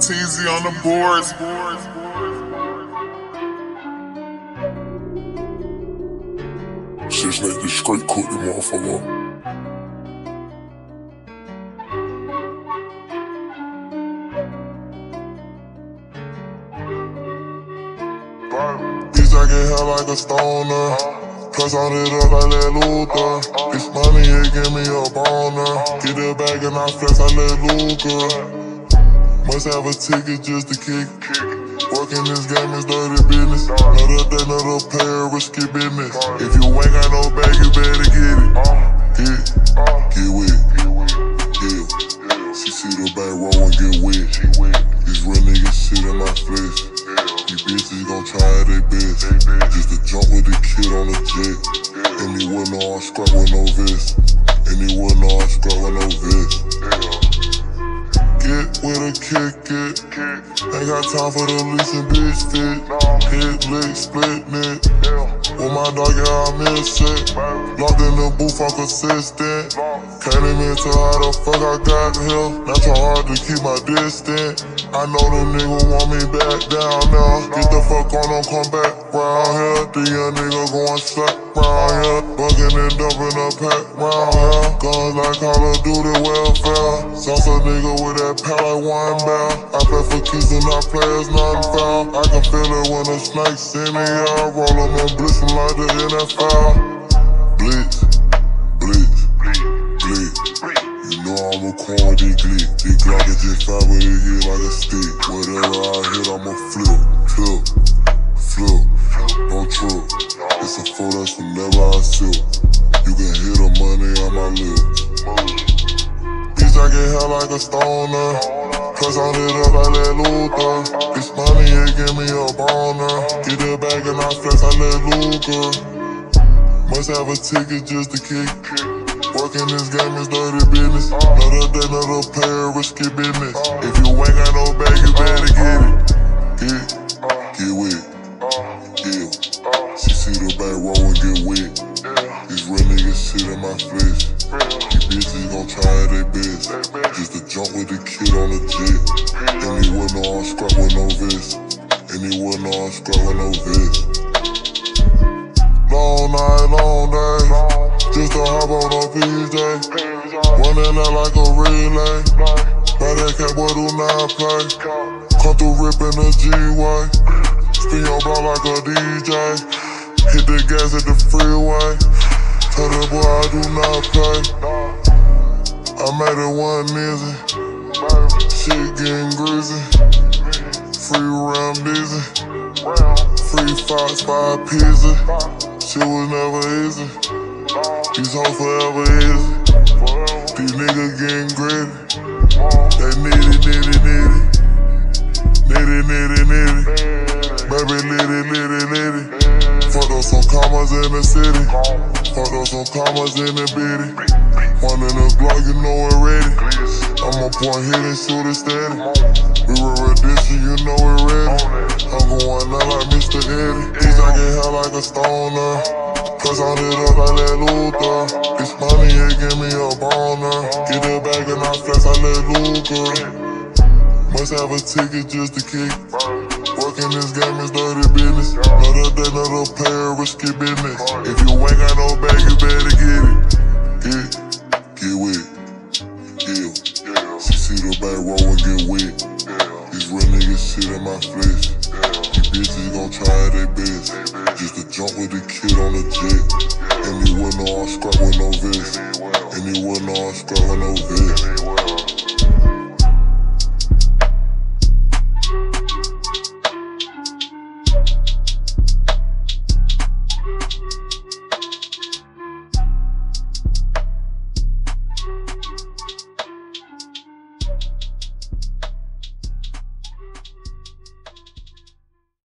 TZ on the boards. Shit's like this straight cook the motherfucker. Bitch, I get hell like a stoner. Plus on it up like Lex Luthor. This money, it give me a boner. Get the bag and I flex like Lex Luthor. Must have a ticket just to kick. Working this game is dirty business. Another day, another player, risky business. If you ain't got no bag, you better get it. Get wet. Yeah. She see the bag roll and get wet. These real niggas shit in my flesh. These bitches gon' try their best. Just to jump with the kid on the jet. And he wouldn't know I scrap with no vest. And he wouldn't know I scrap with no vest. Get with a kick it. Ain't got time for the leasing bitch fit. Hit, lick, split, net. With my dog, yeah, I'm in shit. Locked in the booth, I'm consistent. Can't even tell how the fuck I got here. Not try hard to keep my distance. I know them niggas want me back down now. Get the fuck on, don't come back round here. The young nigga going slack round here. Bugging and dumping a pack round here. Guns like Call of Duty welfare. Sauce a nigga with that power like one bell. I play for keys and I play as nothing foul. I can feel it when the snakes see me out. Roll them and blitz them like the NFL. Blitz, blitz, blitz. You know I'm a corn, they glick. They Glock is just 5 with it hit like a stick. Whatever I hit, I'ma flip. No trip. It's a foe that's whenever I sip. You can hear the money on my lips. Bitch, I get hell like a stoner. Plus on it up like Lex Luthor. This money, it give me a boner. Get the bag and I flex like Lex Luthor. Must have a ticket just to kick. Working this game is dirty business. Another day, another player, risky business. If you ain't got no bag, you better get it. Get wet. Yeah. She see the bag roll and get wet. These real niggas shit in my flesh. These bitches gon' try their best. Just to jump with the kid on the jet. And he wouldn't know I scrap with no vest. And he wouldn't know I scrap with no vest. Long night, long day. Just to hop on a PJ. Running out like a relay. By that cat boy do not play. Come through ripping the G-way. Spin your block like a DJ. Hit the gas at the freeway. Tell that boy I do not play. I made it one easy. Shit getting greasy. Free round dizzy. Free Fox 5 pizza. Shit was never easy. These hoes forever easy. These niggas getting gritty. They needy. Baby litty. Fucked up some commas in the city. Fucked up some commas in the bitty. One in the block, you know it ready. I'ma point hit and shoot it steady. We were redemption, you know it ready. I'm going out like Mr. Eddie. Bitch, I get hell like a stoner. Plus on it up like Lex Luthor. This money, it give me a boner. Get the bag and I flex like Lex Luthor. Must have a ticket just to kick. Working this game is dirty business. Another day, another player, risky business. If you ain't got no bag, you better get it. Get wet. Yeah. She see the bag roll and get wet. These real niggas shit in my flesh. These bitches gon' try their best. Just to jump with the kid on the jet. And he wouldn't know I scrap with no vest. And he wouldn't know I scrap with no vest.